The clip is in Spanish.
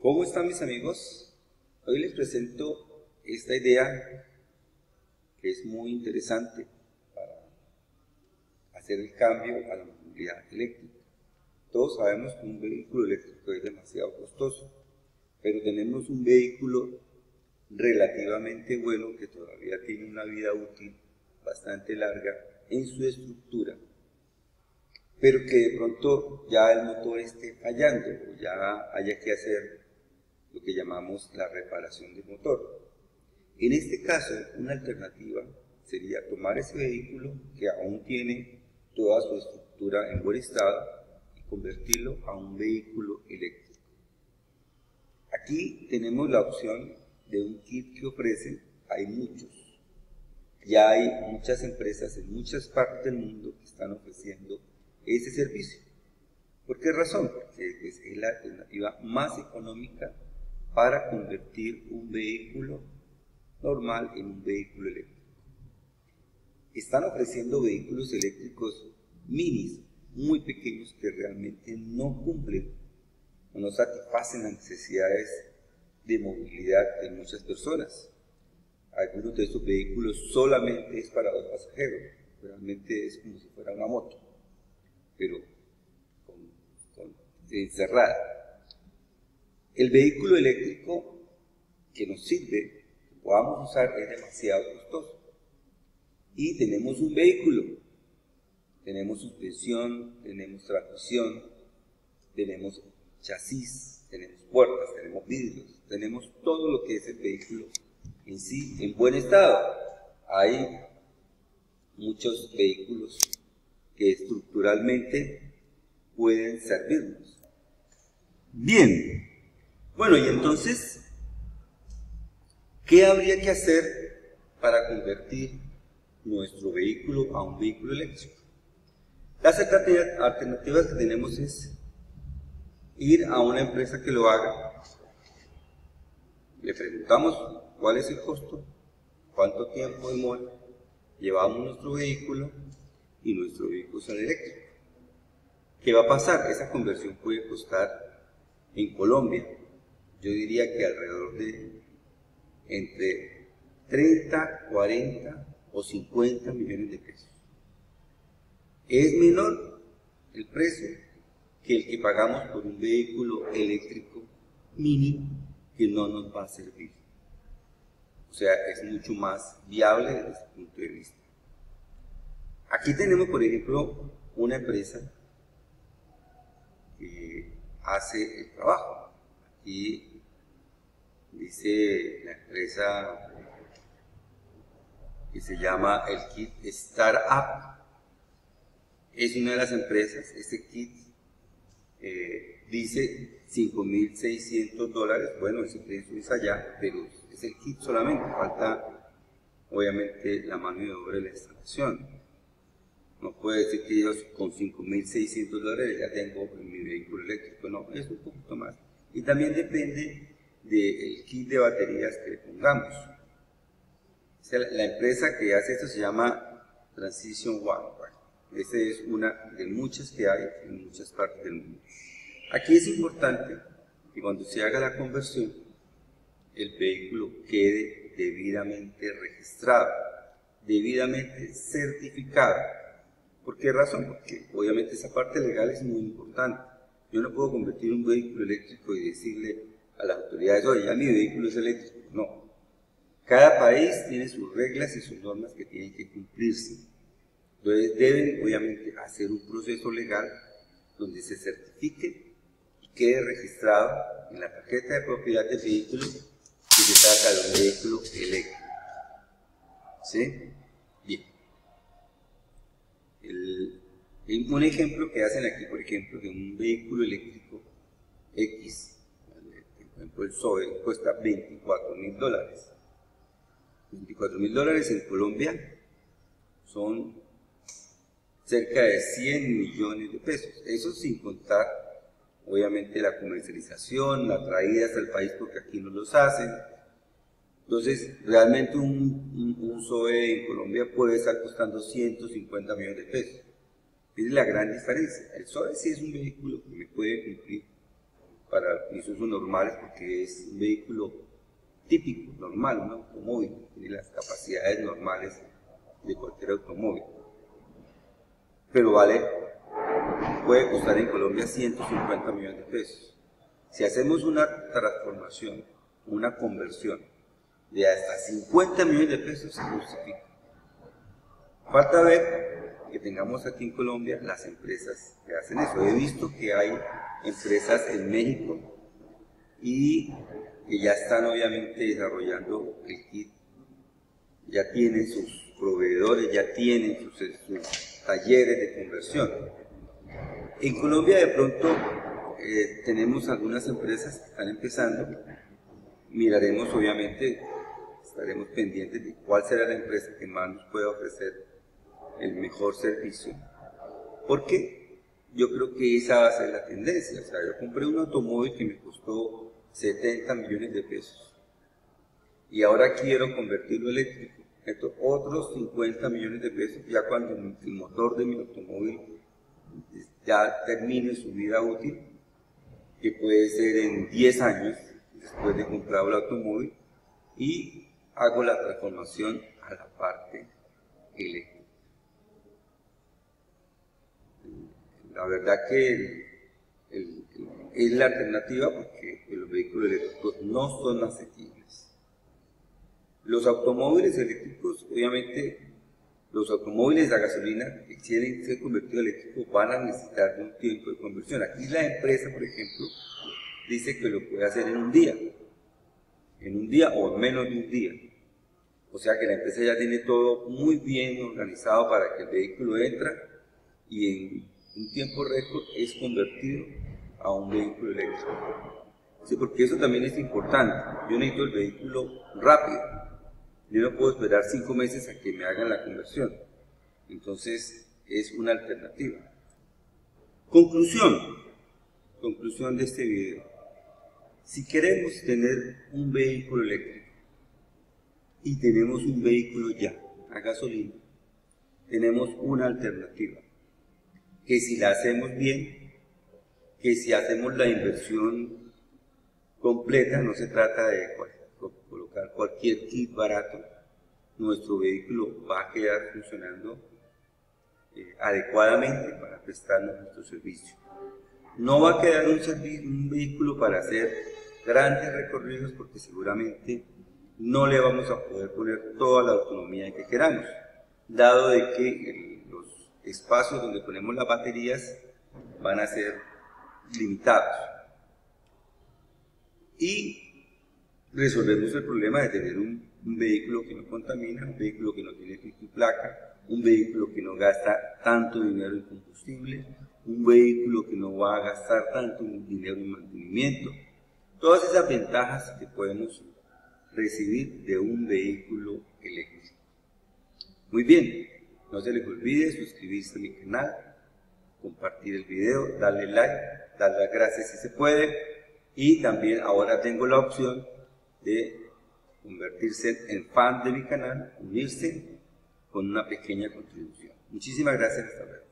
¿Cómo están mis amigos? Hoy les presento esta idea que es muy interesante para hacer el cambio a la movilidad eléctrica. Todos sabemos que un vehículo eléctrico es demasiado costoso, pero tenemos un vehículo relativamente bueno que todavía tiene una vida útil bastante larga en su estructura, pero que de pronto ya el motor esté fallando o ya haya que hacer lo que llamamos la reparación del motor. En este caso, una alternativa sería tomar ese vehículo que aún tiene toda su estructura en buen estado y convertirlo a un vehículo eléctrico. Aquí tenemos la opción de un kit que ofrecen, hay muchos. Ya hay muchas empresas en muchas partes del mundo que están ofreciendo ese servicio. ¿Por qué razón? Porque pues, es la alternativa más económica para convertir un vehículo normal en un vehículo eléctrico. Están ofreciendo vehículos eléctricos minis, muy pequeños, que realmente no cumplen o no satisfacen las necesidades de movilidad de muchas personas. Algunos de esos vehículos solamente es para 2 pasajeros, realmente es como si fuera una moto, pero encerrada. El vehículo eléctrico que nos sirve, que podamos usar, es demasiado costoso. Y tenemos un vehículo, tenemos suspensión, tenemos transmisión, tenemos chasis, tenemos puertas, tenemos vidrios, tenemos todo lo que es el vehículo en sí en buen estado. Hay muchos vehículos que estructuralmente pueden servirnos. Bien, bueno, y entonces, ¿qué habría que hacer para convertir nuestro vehículo a un vehículo eléctrico? Las alternativas que tenemos es ir a una empresa que lo haga, le preguntamos cuál es el costo, cuánto tiempo demora, llevamos nuestro vehículo y nuestro vehículo es eléctrico. ¿Qué va a pasar? Esa conversión puede costar en Colombia, yo diría que alrededor de entre 30, 40 o 50 millones de pesos. Es menor el precio que el que pagamos por un vehículo eléctrico mini que no nos va a servir. O sea, es mucho más viable desde ese punto de vista. Aquí tenemos, por ejemplo, una empresa que hace el trabajo. Aquí dice la empresa que se llama el kit Startup. Es una de las empresas. Este kit dice $5.600. Bueno, ese precio es allá, pero es el kit solamente. Falta, obviamente, la mano de obra de la instalación. No puede decir que yo con $5.600 ya tengo mi vehículo eléctrico. No, es un poquito más. Y también depende del kit de baterías que le pongamos. O sea, la empresa que hace esto se llama Transition One. Esta es una de muchas que hay en muchas partes del mundo. Aquí es importante que cuando se haga la conversión, el vehículo quede debidamente registrado, debidamente certificado. ¿Por qué razón? Porque obviamente esa parte legal es muy importante. Yo no puedo convertir un vehículo eléctrico y decirle a las autoridades, oye, ya mi vehículo es eléctrico. No. Cada país tiene sus reglas y sus normas que tienen que cumplirse. Entonces deben, obviamente, hacer un proceso legal donde se certifique y quede registrado en la tarjeta de propiedad del vehículo que se trata de un vehículo eléctrico. ¿Sí? Bien. Un ejemplo que hacen aquí, por ejemplo, de un vehículo eléctrico X, por ejemplo el Zoe, cuesta $24.000. $24.000 en Colombia son cerca de 100 millones de pesos. Eso sin contar, obviamente, la comercialización, la traída hasta el país, porque aquí no los hacen. Entonces, realmente un Zoe en Colombia puede estar costando 150 millones de pesos. Es la gran diferencia. El Zoe sí es un vehículo que me puede cumplir para mis usos normales, porque es un vehículo típico, normal, un automóvil, tiene las capacidades normales de cualquier automóvil. Pero puede costar en Colombia 150 millones de pesos. Si hacemos una transformación, una conversión de hasta 50 millones de pesos, se justifica. Falta ver que tengamos aquí en Colombia las empresas que hacen eso. He visto que hay empresas en México y que ya están obviamente desarrollando el kit, ya tienen sus proveedores, ya tienen sus talleres de conversión. En Colombia de pronto tenemos algunas empresas que están empezando, miraremos obviamente, estaremos pendientes de cuál será la empresa que más nos pueda ofrecer el mejor servicio, porque yo creo que esa va a ser la tendencia. O sea, yo compré un automóvil que me costó 70 millones de pesos y ahora quiero convertirlo eléctrico, esto otros 50 millones de pesos ya cuando el motor de mi automóvil ya termine su vida útil, que puede ser en 10 años después de comprar el automóvil, y hago la transformación a la parte eléctrica. La verdad que es la alternativa, porque los vehículos eléctricos no son asequibles. Los automóviles eléctricos, obviamente, los automóviles a gasolina que quieren ser convertidos a eléctricos van a necesitar de un tiempo de conversión. Aquí la empresa, por ejemplo, dice que lo puede hacer en un día o en menos de un día. O sea que la empresa ya tiene todo muy bien organizado para que el vehículo entra y en un tiempo récord es convertido a un vehículo eléctrico. Sí, porque eso también es importante. Yo necesito el vehículo rápido. Yo no puedo esperar 5 meses a que me hagan la conversión. Entonces es una alternativa. Conclusión de este video. Si queremos tener un vehículo eléctrico y tenemos un vehículo ya a gasolina, tenemos una alternativa, que si la hacemos bien, que si hacemos la inversión completa, no se trata de colocar cualquier kit barato, nuestro vehículo va a quedar funcionando adecuadamente para prestarnos nuestro servicio. No va a quedar un vehículo para hacer grandes recorridos, porque seguramente no le vamos a poder poner toda la autonomía que queramos, dado de que los espacios donde ponemos las baterías van a ser limitados. Y resolvemos el problema de tener un vehículo que no contamina, un vehículo que no tiene pico y placa, un vehículo que no gasta tanto dinero en combustible, un vehículo que no va a gastar tanto dinero en mantenimiento. Todas esas ventajas que podemos recibir de un vehículo eléctrico. Muy bien, no se les olvide suscribirse a mi canal, compartir el video, darle like, dar las gracias si se puede, y también ahora tengo la opción de convertirse en fan de mi canal, unirse con una pequeña contribución. Muchísimas gracias, hasta luego.